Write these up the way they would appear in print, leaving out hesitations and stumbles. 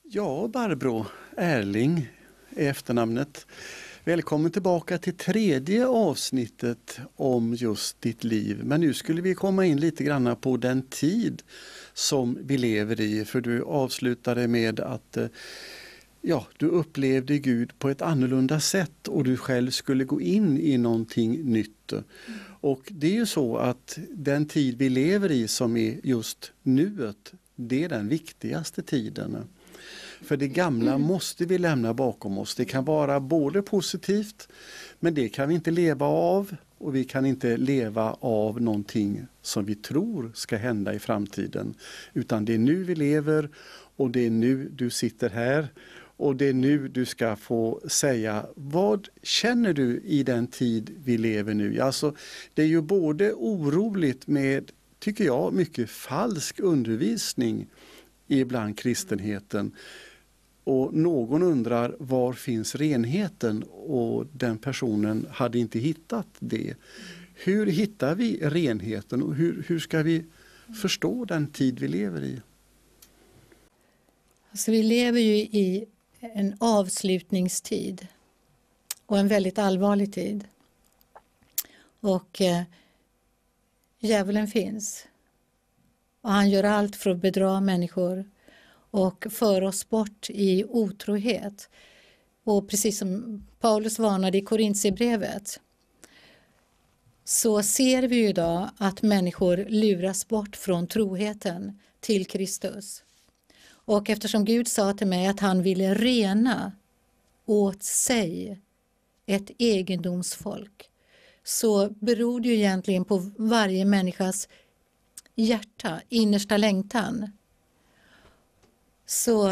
Ja, Barbro Erling är efternamnet. Välkommen tillbaka till tredje avsnittet om just ditt liv. Men nu skulle vi komma in lite grann på den tid som vi lever i. För du avslutade med att du upplevde Gud på ett annorlunda sätt och du själv skulle gå in i någonting nytt. Och det är ju så att den tid vi lever i som är just nuet, det är den viktigaste tiden. För det gamla måste vi lämna bakom oss. Det kan vara både positivt, men det kan vi inte leva av, och vi kan inte leva av någonting som vi tror ska hända i framtiden. Utan det är nu vi lever, och det är nu du sitter här, och det är nu du ska få säga, vad känner du i den tid vi lever nu? Alltså, det är ju både oroligt med, tycker jag, mycket falsk undervisning ibland kristenheten. Och någon undrar, var finns renheten? Och den personen hade inte hittat det. Hur hittar vi renheten och hur ska vi förstå den tid vi lever i? Alltså, vi lever ju i en avslutningstid och en väldigt allvarlig tid. Och djävulen finns. Och han gör allt för att bedra människor och för oss bort i otrohet. Och precis som Paulus varnade i Korintierbrevet, så ser vi ju idag att människor luras bort från troheten till Kristus. Och eftersom Gud sa till mig att han ville rena åt sig ett egendomsfolk, så beror det ju egentligen på varje människas hjärta, innersta längtan. Så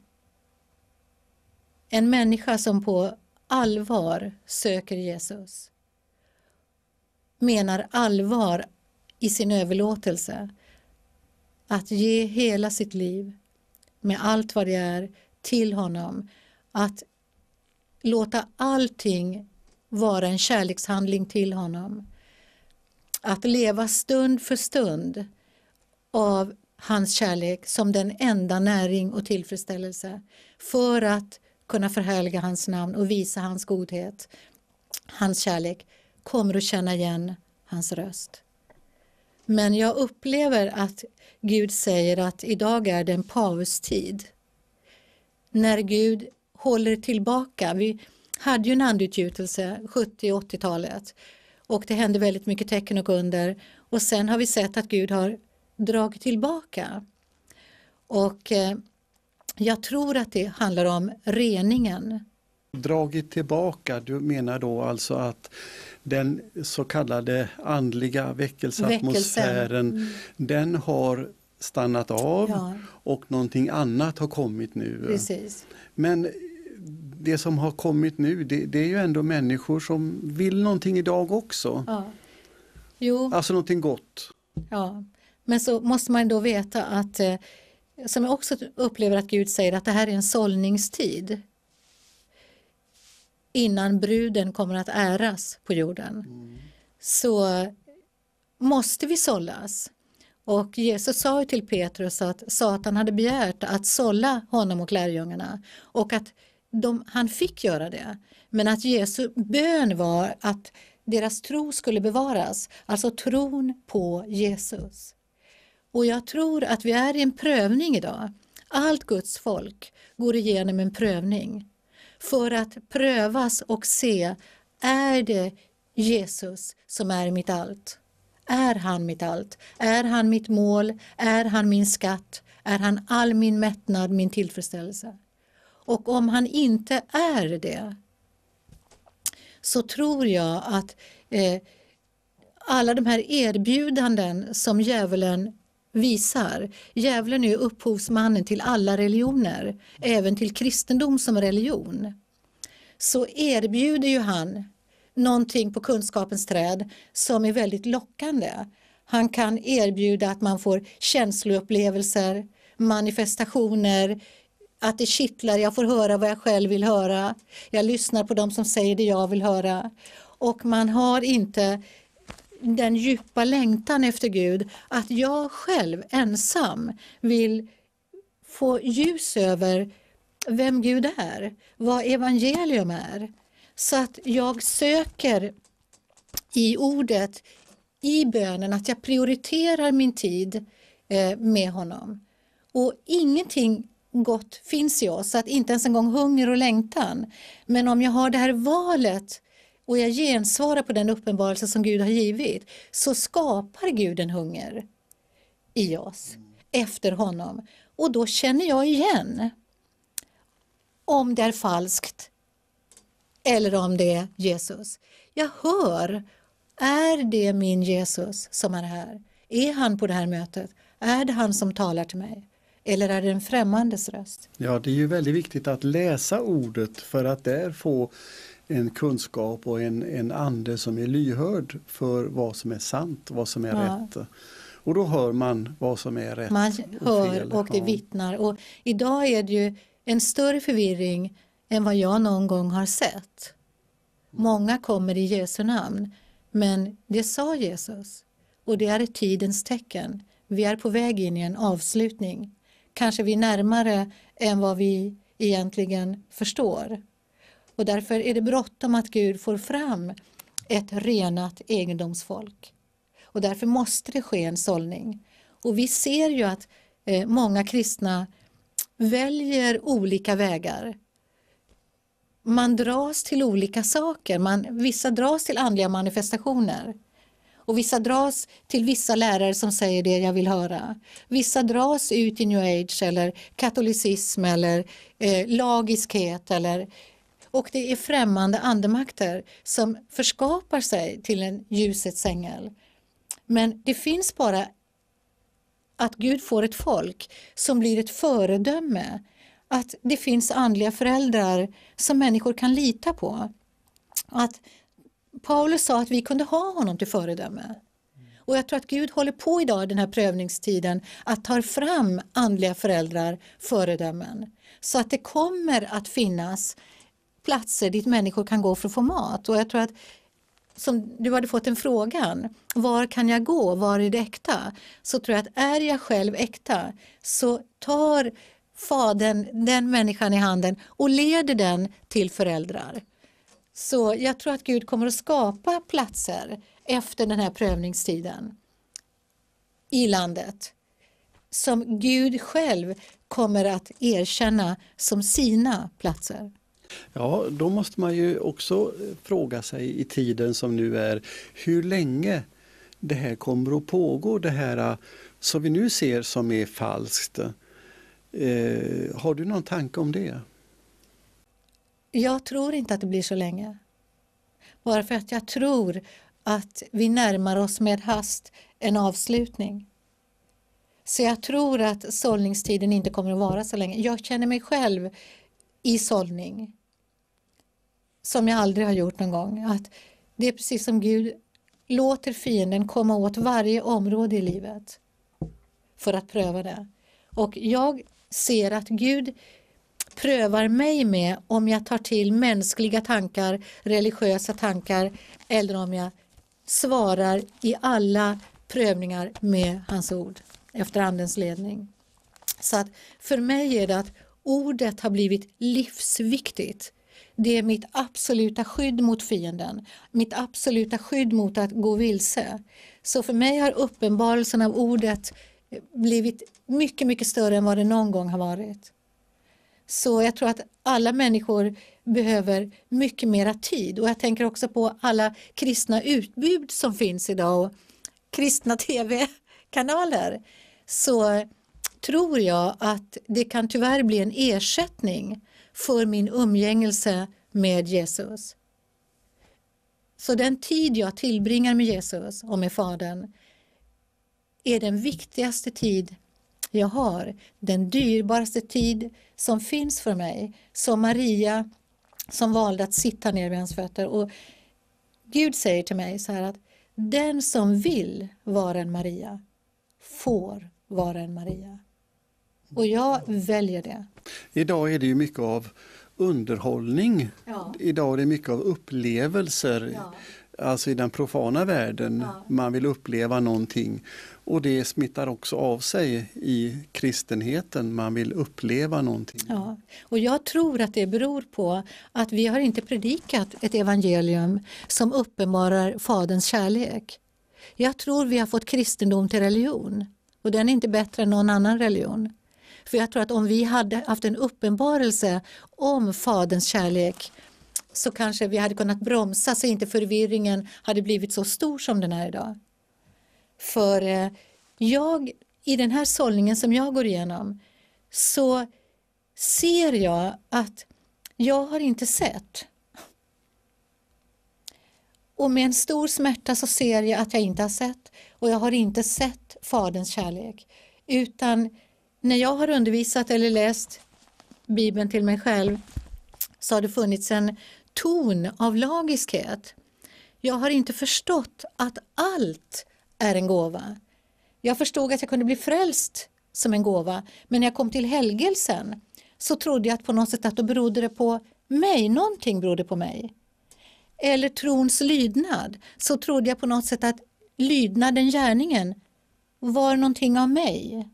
en människa som på allvar söker Jesus, menar allvar i sin överlåtelse, att ge hela sitt liv med allt vad det är till honom, att låta allting vara en kärlekshandling till honom, att leva stund för stund av hans kärlek som den enda näring och tillfredsställelse för att kunna förhärliga hans namn och visa hans godhet, hans kärlek, kommer att känna igen hans röst. Men jag upplever att Gud säger att idag är det en paustid. När Gud håller tillbaka. Vi hade ju en andutgjutelse 70- och 80-talet. Och det hände väldigt mycket tecken och under. Och sen har vi sett att Gud har dragit tillbaka. Och jag tror att det handlar om reningen. Dragit tillbaka, du menar då alltså att den så kallade andliga väckelseatmosfären, den har stannat av och någonting annat har kommit nu. Precis. Men det som har kommit nu, det är ju ändå människor som vill någonting idag också. Ja. Jo. Alltså någonting gott. Ja, men så måste man då veta att, som jag också upplever att Gud säger, att det här är en sållningstid innan bruden kommer att äras på jorden. Så måste vi sållas. Och Jesus sa ju till Petrus att Satan hade begärt att sålla honom och lärjungarna, och att han fick göra det. Men att Jesu bön var att deras tro skulle bevaras, alltså tron på Jesus. Och jag tror att vi är i en prövning idag. Allt Guds folk går igenom en prövning för att prövas och se, är det Jesus som är mitt allt? Är han mitt allt? Är han mitt mål? Är han min skatt? Är han all min mättnad, min tillfredsställelse? Och om han inte är det, så tror jag att alla de här erbjudanden som djävulen visar, djävulen är upphovsmannen till alla religioner, även till kristendom som religion, så erbjuder ju han någonting på kunskapens träd som är väldigt lockande. Han kan erbjuda att man får känsloupplevelser, manifestationer, att det kittlar, jag får höra vad jag själv vill höra. Jag lyssnar på dem som säger det jag vill höra. Och man har inte den djupa längtan efter Gud, att jag själv ensam vill få ljus över vem Gud är, vad evangelium är. Så att jag söker i ordet, i bönen, att jag prioriterar min tid med honom. Och ingenting gott finns i oss, så att inte ens en gång hunger och längtan. Men om jag har det här valet och jag gensvarar på den uppenbarelse som Gud har givit, så skapar Gud en hunger i oss efter honom. Och då känner jag igen om det är falskt eller om det är Jesus. Jag hör, är det min Jesus som är här? Är han på det här mötet? Är det han som talar till mig? Eller är det en främmandes röst? Ja, det är ju väldigt viktigt att läsa ordet för att där få en kunskap och en ande som är lyhörd för vad som är sant, vad som är rätt. Och då hör man vad som är rätt. Man hör och fel. Och det vittnar. Och idag är det ju en större förvirring än vad jag någon gång har sett. Många kommer i Jesu namn, men det sa Jesus. Och det är ett tidens tecken. Vi är på väg in i en avslutning. Kanske vi är närmare än vad vi egentligen förstår. Och därför är det bråttom att Gud får fram ett renat egendomsfolk. Och därför måste det ske en sållning. Och vi ser ju att många kristna väljer olika vägar. Man dras till olika saker. Vissa dras till andliga manifestationer. Och vissa dras till vissa lärare som säger det jag vill höra. Vissa dras ut i New Age eller katolicism eller lagiskhet. Och det är främmande andemakter som förskapar sig till en ljusets ängel. Men det finns bara att Gud får ett folk som blir ett föredöme. Att det finns andliga föräldrar som människor kan lita på. Att Paulus sa att vi kunde ha honom till föredöme. Och jag tror att Gud håller på idag i den här prövningstiden att ta fram andliga föräldrar, föredömen. Så att det kommer att finnas platser dit människor kan gå för att få mat. Och jag tror att, som du hade fått en frågan, var kan jag gå, var är det äkta? Så tror jag att är jag själv äkta, så tar Fadern den människan i handen och leder den till föräldrar. Så jag tror att Gud kommer att skapa platser efter den här prövningstiden i landet som Gud själv kommer att erkänna som sina platser. Ja, då måste man ju också fråga sig i tiden som nu är, hur länge det här kommer att pågå, det här som vi nu ser som är falskt. Har du någon tanke om det? Jag tror inte att det blir så länge. Bara för att jag tror att vi närmar oss med hast en avslutning. Så jag tror att sållningstiden inte kommer att vara så länge. Jag känner mig själv i sållning. Som jag aldrig har gjort någon gång. Att det är precis som Gud låter fienden komma åt varje område i livet. För att pröva det. Och jag ser att Gud prövar mig med om jag tar till mänskliga tankar, religiösa tankar, eller om jag svarar i alla prövningar med hans ord efter andens ledning. Så att för mig är det att ordet har blivit livsviktigt. Det är mitt absoluta skydd mot fienden, mitt absoluta skydd mot att gå vilse. Så för mig har uppenbarelsen av ordet blivit mycket, mycket större än vad det någon gång har varit. Så jag tror att alla människor behöver mycket mera tid. Och jag tänker också på alla kristna utbud som finns idag och kristna tv-kanaler. Så tror jag att det kan tyvärr bli en ersättning för min umgängelse med Jesus. Så den tid jag tillbringar med Jesus och med Fadern är den viktigaste tid jag har, den dyrbaraste tid som finns för mig, som Maria som valde att sitta ner vid hans fötter. Och Gud säger till mig så här att den som vill vara en Maria får vara en Maria. Och jag väljer det. Idag är det ju mycket av underhållning. Ja. Idag är det mycket av upplevelser. Ja. alltså i den profana världen. Ja. Man vill uppleva någonting. Och det smittar också av sig i kristenheten. Man vill uppleva någonting. Ja, och jag tror att det beror på att vi har inte predikat ett evangelium som uppenbarar Faderns kärlek. Jag tror vi har fått kristendom till religion och den är inte bättre än någon annan religion. För jag tror att om vi hade haft en uppenbarelse om Faderns kärlek så kanske vi hade kunnat bromsa så inte förvirringen hade blivit så stor som den är idag. För i den här sållningen som jag går igenom så ser jag att jag har inte sett. Och med en stor smärta så ser jag att jag inte har sett. Och jag har inte sett Faderns kärlek. Utan när jag har undervisat eller läst Bibeln till mig själv så har det funnits en ton av lagiskhet. Jag har inte förstått att allt är en gåva. Jag förstod att jag kunde bli frälst som en gåva. Men när jag kom till helgelsen så trodde jag att på något sätt att då berodde det på mig. Någonting berodde på mig. Eller trons lydnad. Så trodde jag på något sätt att lydnaden, gärningen, var någonting av mig.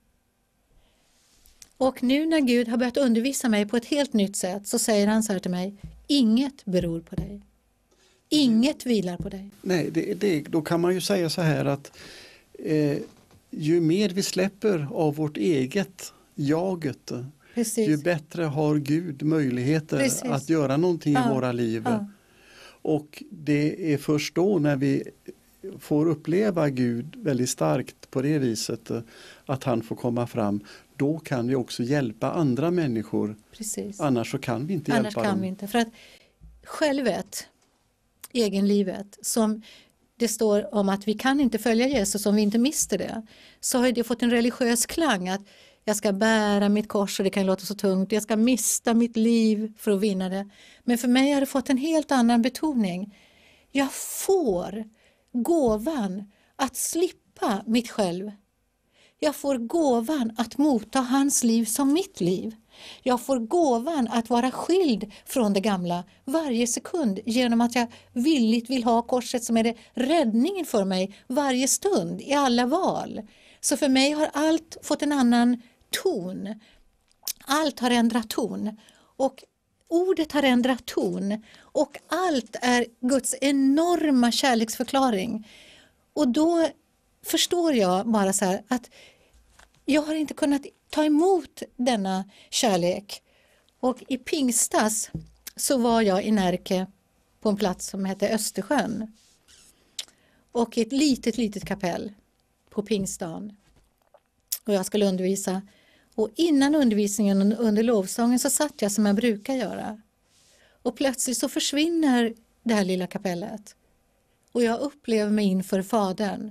Och nu när Gud har börjat undervisa mig på ett helt nytt sätt så säger han så här till mig: inget beror på dig. Inget vilar på dig. Nej, då kan man ju säga så här att ju mer vi släpper av vårt eget jaget, Precis. ju bättre har Gud möjligheter Precis. att göra någonting i våra liv. Ja. Och det är först då när vi får uppleva Gud väldigt starkt på det viset att han får komma fram. Då kan vi också hjälpa andra människor. Precis. Annars så kan vi inte hjälpa dem. Annars kan vi inte. För att självet, egenlivet, som det står om att vi kan inte följa Jesus om vi inte mister det. Så har det fått en religiös klang att jag ska bära mitt kors och det kan låta så tungt. Jag ska mista mitt liv för att vinna det. Men för mig har det fått en helt annan betoning. Jag får gåvan att slippa mitt själv. Jag får gåvan att motta hans liv som mitt liv. Jag får gåvan att vara skild från det gamla varje sekund genom att jag villigt vill ha korset som är det räddningen för mig varje stund i alla val. Så för mig har allt fått en annan ton. Allt har ändrat ton och ordet har ändrat ton och allt är Guds enorma kärleksförklaring. Och då förstår jag bara så här att jag har inte kunnat ta emot denna kärlek. Och i Pingstas så var jag i Närke på en plats som heter Östersjön. Och i ett litet kapell på Pingstdagen. Och jag skulle undervisa. Och innan undervisningen under lovsången så satt jag som jag brukar göra. Och plötsligt så försvinner det här lilla kapellet. Och jag upplever mig inför Fadern.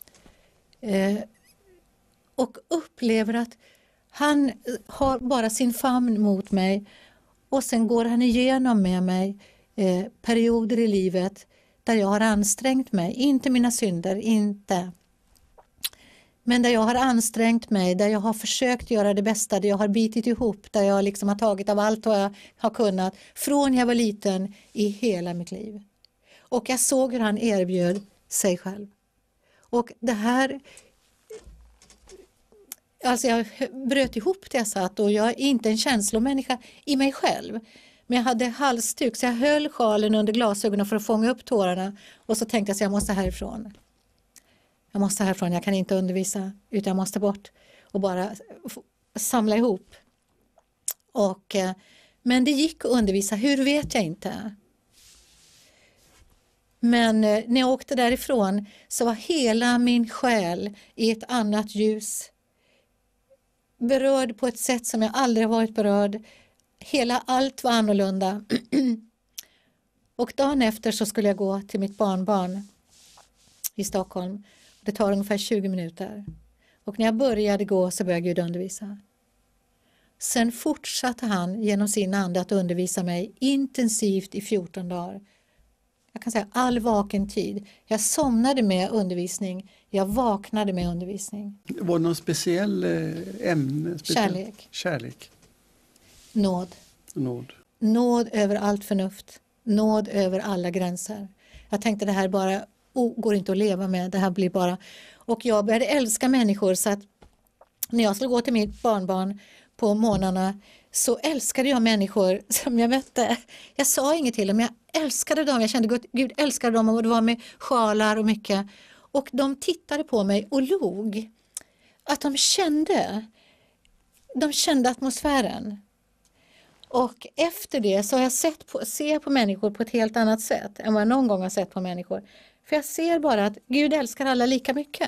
Och upplever att han har bara sin famn mot mig. Och sen går han igenom med mig perioder i livet där jag har ansträngt mig. Inte mina synder, inte. Men där jag har ansträngt mig, där jag har försökt göra det bästa, där jag har bitit ihop, där jag liksom har tagit av allt vad jag har kunnat. Från jag var liten i hela mitt liv. Och jag såg hur han erbjöd sig själv. Och det här... Alltså jag bröt ihop det jag satt och jag är inte en känslomänniska i mig själv. Men jag hade halsduk så jag höll sjalen under glasögonen för att fånga upp tårarna. Och så tänkte jag att jag måste härifrån. Jag måste härifrån, jag kan inte undervisa utan jag måste bort. Och bara samla ihop. Men det gick att undervisa, hur vet jag inte. Men när jag åkte därifrån så var hela min själ i ett annat ljus. Berörd på ett sätt som jag aldrig har varit berörd. Allt var annorlunda. Och dagen efter så skulle jag gå till mitt barnbarn i Stockholm. Det tar ungefär 20 minuter. Och när jag började gå så började Gud undervisa. Sen fortsatte han genom sin ande att undervisa mig intensivt i 14 dagar. Jag kan säga all vaken tid. Jag somnade med undervisning. Jag vaknade med undervisning. Var det någon speciell ämne? Kärlek. Nåd. Nåd över allt förnuft. Nåd över alla gränser. Jag tänkte det här bara går inte att leva med, det här blir bara... Och jag började älska människor så att när jag skulle gå till mitt barnbarn på morgnarna så älskade jag människor som jag mötte. Jag sa inget till dem, men jag älskade dem. Jag kände att Gud älskade dem och det var med sjalar och mycket. Och de tittade på mig och log. Att de kände atmosfären. Och efter det så har jag ser på människor på ett helt annat sätt än vad jag någon gång har sett på människor. För jag ser bara att Gud älskar alla lika mycket.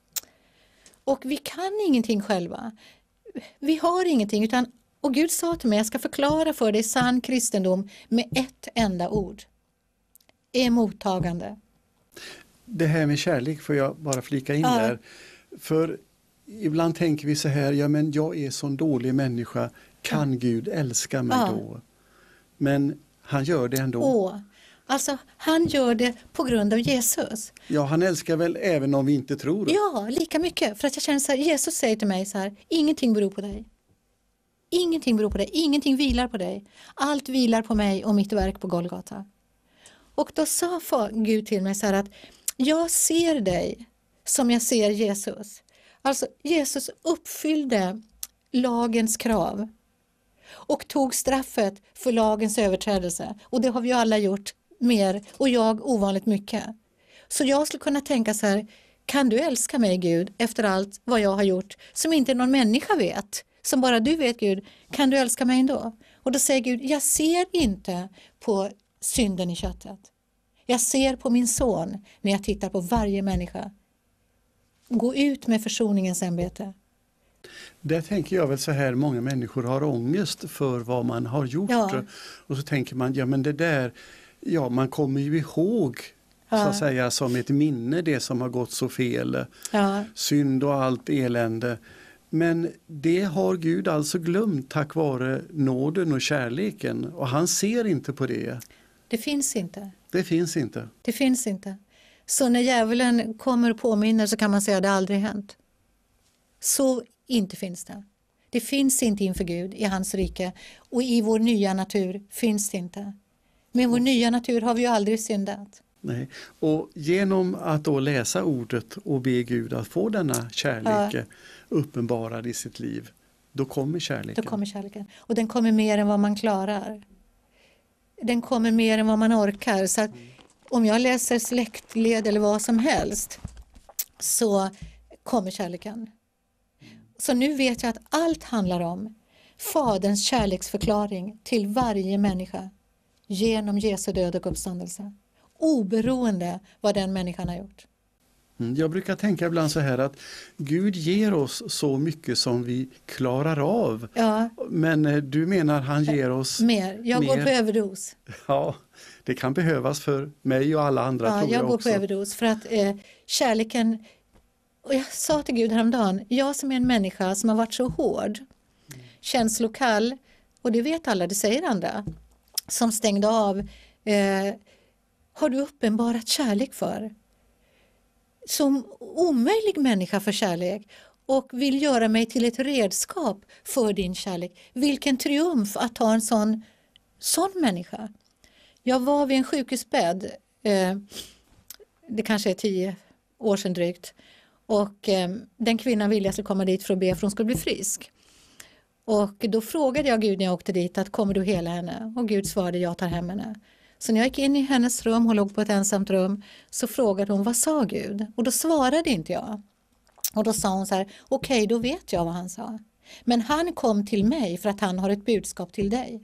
Och vi kan ingenting själva. Vi har ingenting och Gud sa till mig, jag ska förklara för dig sann kristendom med ett enda ord. Emottagande. Det här med kärlek får jag bara flika in där. För ibland tänker vi så här, ja men jag är sån dålig människa, kan Gud älska mig då? Men han gör det ändå. Alltså han gör det på grund av Jesus. Ja, han älskar väl även om vi inte tror det. Ja, lika mycket. För att jag känner så här, Jesus säger till mig så här, ingenting beror på dig. Ingenting beror på dig, ingenting vilar på dig. Allt vilar på mig och mitt verk på Golgata. Och då sa Gud till mig så här att jag ser dig som jag ser Jesus. Alltså Jesus uppfyllde lagens krav och tog straffet för lagens överträdelse. Och det har vi ju alla gjort mer och jag ovanligt mycket. Så jag skulle kunna tänka så här, kan du älska mig Gud efter allt vad jag har gjort som inte någon människa vet? Som bara du vet Gud, kan du älska mig ändå? Och då säger Gud, jag ser inte på synden i köttet. Jag ser på min son när jag tittar på varje människa. Gå ut med försoningens ämbete. Där tänker jag väl så här, många människor har ångest för vad man har gjort. Ja. Och så tänker man, ja men det där, ja man kommer ju ihåg så att säga som ett minne det som har gått så fel. Ja. Synd och allt elände. Men det har Gud alltså glömt tack vare nåden och kärleken. Och han ser inte på det. Det finns inte. Det finns inte. Det finns inte. Så när djävulen kommer och påminner så kan man säga att det aldrig hänt. Så inte finns det. Det finns inte inför Gud i hans rike. Och i vår nya natur finns det inte. Med vår nya natur har vi ju aldrig syndat. Nej. Och genom att då läsa ordet och be Gud att få denna kärlek uppenbarad i sitt liv, då kommer kärleken. Då kommer kärleken. Och den kommer mer än vad man klarar. Den kommer mer än vad man orkar. Så att om jag läser släktled eller vad som helst så kommer kärleken. Så nu vet jag att allt handlar om Faderns kärleksförklaring till varje människa genom Jesu död och uppståndelse. Oberoende vad den människan har gjort. Jag brukar tänka ibland så här att Gud ger oss så mycket som vi klarar av. Ja. Men du menar han ger oss mer. Jag går på överdos. Ja, det kan behövas för mig och alla andra tror jag går också. på överdos för att kärleken, och jag sa till Gud häromdagen, jag som är en människa som har varit så hård, känslokall, och det vet alla, det säger andra, som stängde av, har du uppenbarat kärlek för? Som omöjlig människa för kärlek och vill göra mig till ett redskap för din kärlek. Vilken triumf att ha en sån människa. Jag var vid en sjukhusbädd, det kanske är 10 år sedan drygt, och den kvinnan ville jag skulle komma dit för att be för hon skulle bli frisk. Och då frågade jag Gud när jag åkte dit att kommer du hela henne? Och Gud svarade jag tar hem henne. Så när jag gick in i hennes rum, hon låg på ett ensamt rum, så frågade hon vad sa Gud? Och då svarade inte jag. Och då sa hon så här, okej, då vet jag vad han sa. Men han kom till mig för att han har ett budskap till dig.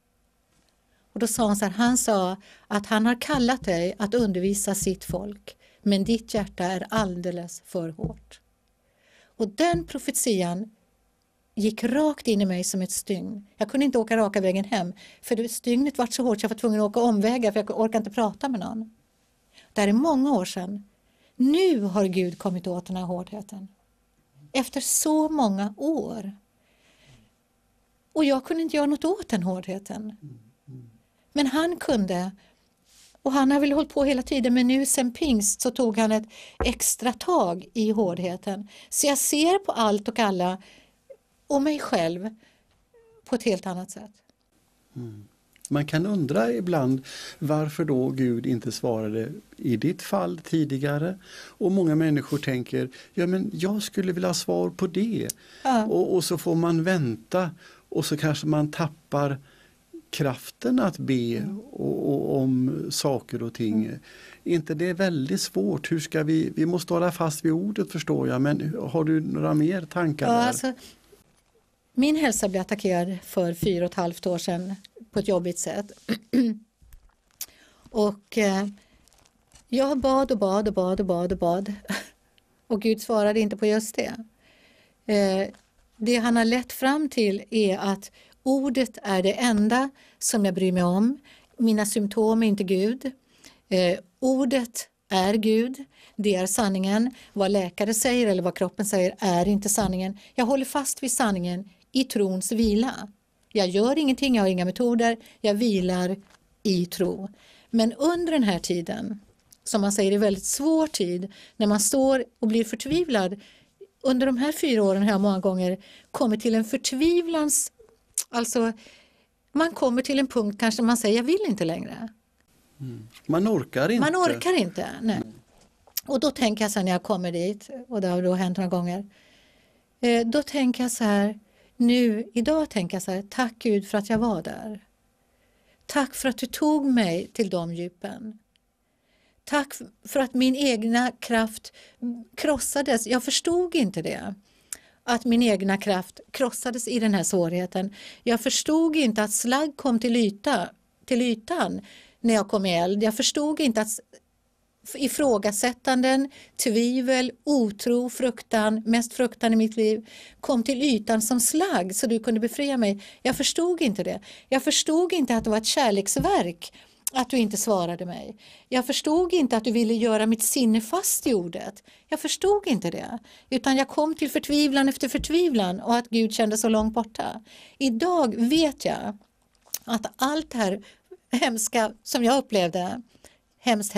Och då sa hon så här, han sa att han har kallat dig att undervisa sitt folk. Men ditt hjärta är alldeles för hårt. Och den profetian gick rakt in i mig som ett stygn. Jag kunde inte åka raka vägen hem. För stygnet var så hårt så jag var tvungen att åka omvägar för jag orkade inte prata med någon. Det här är många år sedan. Nu har Gud kommit åt den här hårdheten. Efter så många år. Och jag kunde inte göra något åt den hårdheten. Men han kunde. Och han har väl hållit på hela tiden, men nu sen pingst så tog han ett extra tag i hårdheten. Så jag ser på allt och alla och mig själv på ett helt annat sätt. Man kan undra ibland varför då Gud inte svarade i ditt fall tidigare. Och många människor tänker, ja men jag skulle vilja ha svar på det. Ja. Och så får man vänta och så kanske man tappar kraften att be och om saker och ting. Inte det är väldigt svårt. Hur ska vi måste hålla fast vid ordet förstår jag, men har du några mer tankar där? Alltså, min hälsa blev attackerad för 4,5 år sedan på ett jobbigt sätt. Och jag bad och bad och bad och bad och bad. Och Gud svarade inte på just det. Det han har lett fram till är att ordet är det enda som jag bryr mig om. Mina symptom är inte Gud. Ordet är Gud. Det är sanningen. Vad läkare säger eller vad kroppen säger är inte sanningen. Jag håller fast vid sanningen i trons vila. Jag gör ingenting, jag har inga metoder. Jag vilar i tro. Men under den här tiden, som man säger är väldigt svår tid, när man står och blir förtvivlad. Under de här 4 åren har jag många gånger kommit till en förtvivlans... Alltså, man kommer till en punkt kanske man säger jag vill inte längre. Man orkar inte. Man orkar inte, nej. Och då tänker jag så här när jag kommer dit, och det har då hänt några gånger. Då tänker jag så här, idag tänker jag så här, tack Gud för att jag var där. Tack för att du tog mig till de djupen. Tack för att min egna kraft krossades. Jag förstod inte det. Att min egna kraft krossades i den här svårigheten. Jag förstod inte att slagg kom till ytan när jag kom i eld. Jag förstod inte att ifrågasättanden, tvivel, otro, fruktan, mest fruktan i mitt liv kom till ytan som slagg så du kunde befria mig. Jag förstod inte det. Jag förstod inte att det var ett kärleksverk att du inte svarade mig. Jag förstod inte att du ville göra mitt sinne fast i ordet. Jag förstod inte det. Utan jag kom till förtvivlan efter förtvivlan och att Gud kände så långt borta. Idag vet jag att allt det här hemska som jag upplevde, hemskt,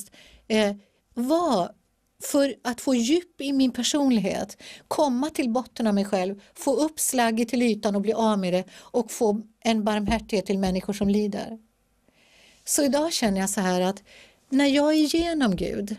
var för att få djup i min personlighet, komma till botten av mig själv, få upp slagget till ytan och bli av med det och få en barmhärtighet till människor som lider. Så idag känner jag så här att när jag är igenom Gud,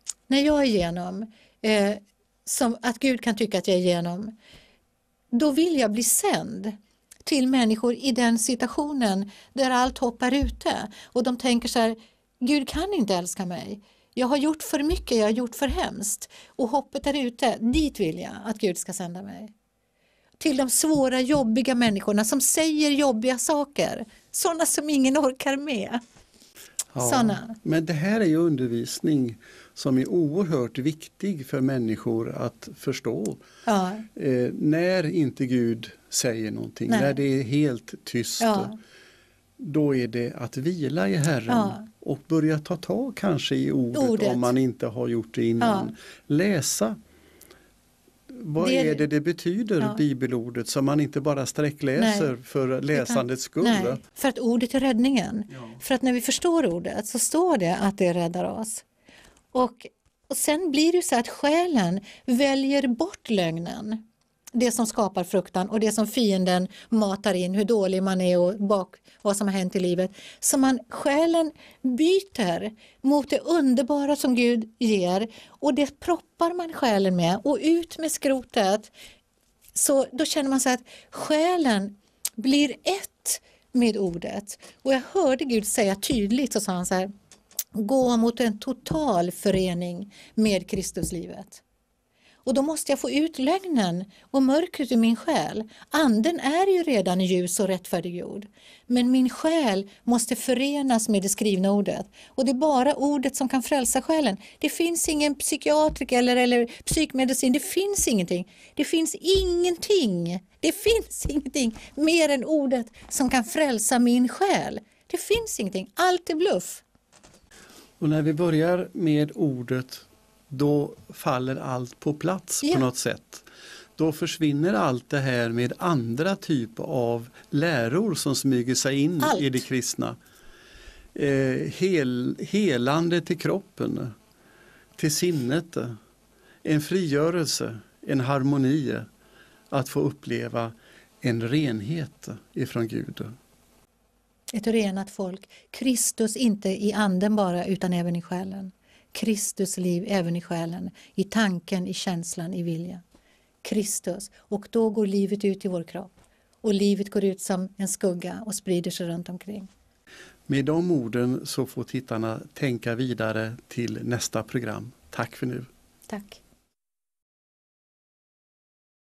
som att Gud kan tycka att jag är igenom, då vill jag bli sänd till människor i den situationen där allt hoppar ute och de tänker så här, Gud kan inte älska mig. Jag har gjort för mycket, jag har gjort för hemskt och hoppet är ute, dit vill jag att Gud ska sända mig. Till de svåra, jobbiga människorna som säger jobbiga saker, sådana som ingen orkar med. Ja, men det här är ju undervisning som är oerhört viktig för människor att förstå. Ja. När inte Gud säger någonting, när det är helt tyst, då är det att vila i Herren och börja ta tag kanske i ordet om man inte har gjort det innan. Läsa. Vad är det betyder, bibelordet, som man inte bara sträckläser för läsandets skull? Nej, för att ordet är räddningen. Ja. För att när vi förstår ordet så står det att det räddar oss. Och sen blir det så att själen väljer bort lögnen. Det som skapar fruktan och det som fienden matar in, hur dålig man är och vad som har hänt i livet. Så själen byter mot det underbara som Gud ger och det proppar man själen med och ut med skrotet. Så då känner man så att själen blir ett med ordet. Och jag hörde Gud säga tydligt, så sa han så här, gå mot en total förening med Kristuslivet. Och då måste jag få ut lögnen och mörkret ur min själ. Anden är ju redan ljus och rättfärdiggjord. Men min själ måste förenas med det skrivna ordet. Och det är bara ordet som kan frälsa själen. Det finns ingen psykiatriker eller psykmedicin. Det finns ingenting. Det finns ingenting mer än ordet som kan frälsa min själ. Det finns ingenting. Allt är bluff. Och när vi börjar med ordet, då faller allt på plats på något sätt. Då försvinner allt det här med andra typer av läror som smyger sig in i det kristna. Helande till kroppen, till sinnet, en frigörelse, en harmoni, att få uppleva en renhet ifrån Gud. Ett renat folk. Kristus inte i anden bara utan även i själen. Kristus liv även i själen. I tanken, i känslan, i viljan. Kristus. Och då går livet ut i vår kropp. Och livet går ut som en skugga och sprider sig runt omkring. Med de orden så får tittarna tänka vidare till nästa program. Tack för nu. Tack.